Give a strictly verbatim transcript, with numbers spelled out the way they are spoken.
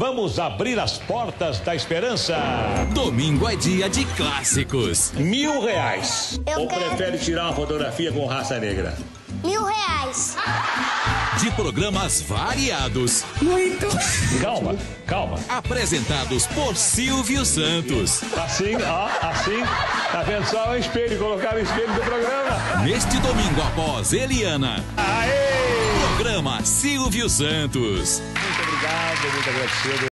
Vamos abrir as portas da esperança. Domingo é dia de clássicos. Mil reais. Eu Ou quero... prefere tirar uma fotografia com raça negra? Mil reais. De programas variados. Muito. Calma, calma. Apresentados por Silvio Santos. Assim, ó, assim. Tá vendo só o espelho, colocar o espelho do programa. Neste domingo após Eliana. Aê! Programa Silvio Santos. Muito obrigado, muito agradecido.